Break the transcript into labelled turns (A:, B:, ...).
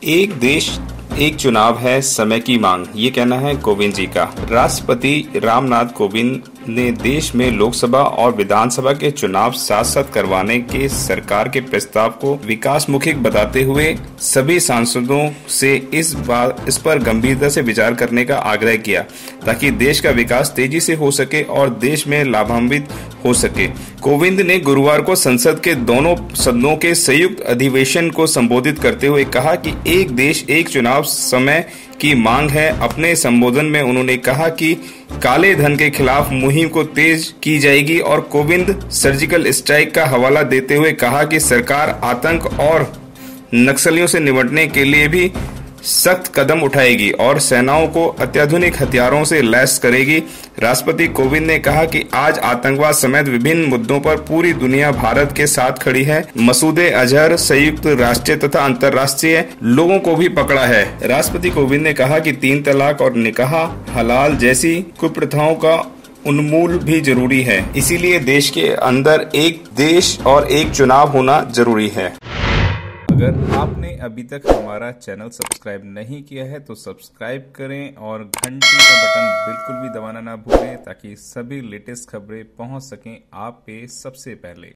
A: एक देश एक चुनाव है समय की मांग, ये कहना है कोविंद जी का। राष्ट्रपति रामनाथ कोविंद ने देश में लोकसभा और विधानसभा के चुनाव साथ साथ करवाने के सरकार के प्रस्ताव को विकासमुखी बताते हुए सभी सांसदों से इस पर गंभीरता से विचार करने का आग्रह किया ताकि देश का विकास तेजी से हो सके और देश में लाभान्वित हो सके। कोविंद ने गुरुवार को संसद के दोनों सदनों के संयुक्त अधिवेशन को संबोधित करते हुए कहा कि एक देश एक चुनाव समय की मांग है। अपने संबोधन में उन्होंने कहा कि काले धन के खिलाफ मुहिम को तेज की जाएगी और कोविंद सर्जिकल स्ट्राइक का हवाला देते हुए कहा कि सरकार आतंक और नक्सलियों से निपटने के लिए भी सख्त कदम उठाएगी और सेनाओं को अत्याधुनिक हथियारों से लैस करेगी। राष्ट्रपति कोविंद ने कहा कि आज आतंकवाद समेत विभिन्न मुद्दों पर पूरी दुनिया भारत के साथ खड़ी है। मसूद अजहर संयुक्त राष्ट्रीय तथा अंतर्राष्ट्रीय लोगों को भी पकड़ा है। राष्ट्रपति कोविंद ने कहा कि 3 तलाक और निकाह हलाल जैसी कुप्रथाओं का उन्मूलन भी जरूरी है। इसीलिए देश के अंदर एक देश और एक चुनाव होना जरूरी है।
B: अगर आपने अभी तक हमारा चैनल सब्सक्राइब नहीं किया है तो सब्सक्राइब करें और घंटी का बटन बिल्कुल भी दबाना ना भूलें ताकि सभी लेटेस्ट खबरें पहुंच सकें आप पे सबसे पहले।